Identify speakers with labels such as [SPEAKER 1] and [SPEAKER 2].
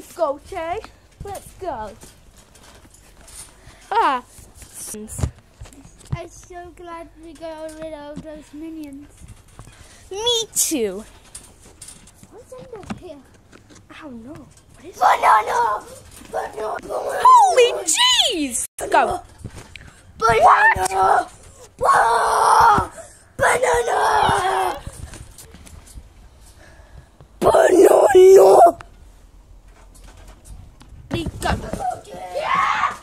[SPEAKER 1] Scotty. Let's go. Ah.
[SPEAKER 2] I'm so glad we got rid of those minions.
[SPEAKER 1] Me too.
[SPEAKER 2] What's under here?
[SPEAKER 1] I don't know. What is
[SPEAKER 2] Banana! Banana!
[SPEAKER 1] Holy jeez! Let's go.
[SPEAKER 2] Banana! Banana! Banana!
[SPEAKER 1] Go.
[SPEAKER 2] Yeah!